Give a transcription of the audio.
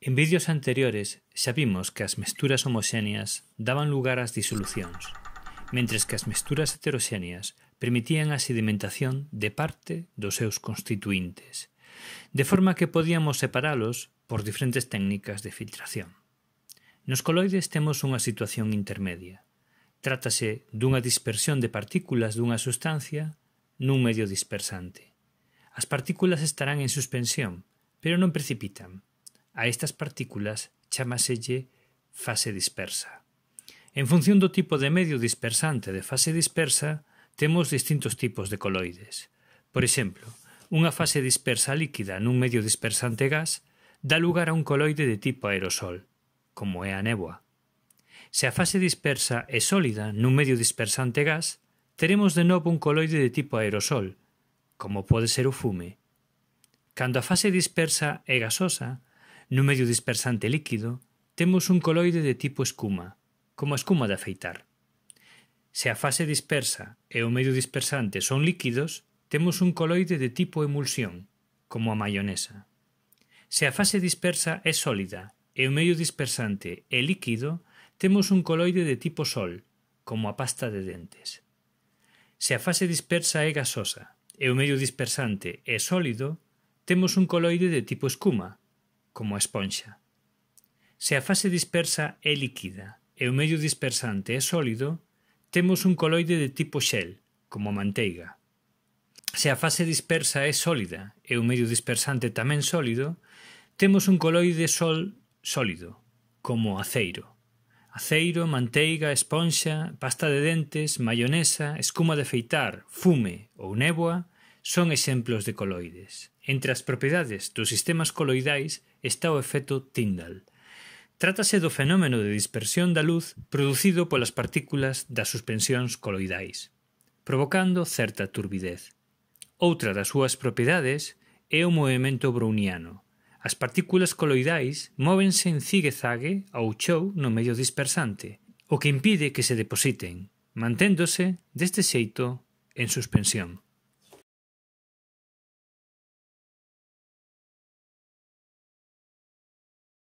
En vídeos anteriores xa vimos que as mesturas homoxéneas daban lugar ás disolucións, mentres que as mesturas heteroxéneas permitían a sedimentación de parte dos seus constituíntes, de forma que podíamos separalos por diferentes técnicas de filtración. Nos coloides temos unha situación intermedia. Trátase dunha dispersión de partículas dunha sustancia nun medio dispersante. As partículas estarán en suspensión, pero non precipitan. A estas partículas chámaselle fase dispersa. En función do tipo de medio dispersante de fase dispersa, temos distintos tipos de coloides. Por exemplo, unha fase dispersa líquida nun medio dispersante gas dá lugar a un coloide de tipo aerosol, como é a néboa. Se a fase dispersa é sólida nun medio dispersante gas, teremos de novo un coloide de tipo aerosol, como pode ser o fume. Cando a fase dispersa é gasosa, nun medio dispersante líquido, temos un coloide de tipo escuma, como a escuma de afeitar. Se a fase dispersa e o medio dispersante son líquidos, temos un coloide de tipo emulsión, como a maionesa. Se a fase dispersa é sólida e o medio dispersante é líquido, temos un coloide de tipo sol, como a pasta de dentes. Se a fase dispersa é gasosa e o medio dispersante é sólido, temos un coloide de tipo escuma, como a esponxa. Se a fase dispersa é líquida e o medio dispersante é sólido, temos un coloide de tipo xel, como a manteiga. Se a fase dispersa é sólida e o medio dispersante tamén sólido, temos un coloide sólido, como o aceiro. Aceiro, manteiga, esponxa, pasta de dentes, maionesa, escuma de afeitar, fume ou néboa son exemplos de coloides. Entre as propiedades dos sistemas coloidais está o efecto Tyndall. Trátase do fenómeno de dispersión da luz producido polas partículas das suspensións coloidais, provocando certa turbidez. Outra das súas propiedades é o movemento browniano. As partículas coloidais móvense en zigue-zague ou chou no medio dispersante, o que impide que se depositen, manténdose deste xeito en suspensión.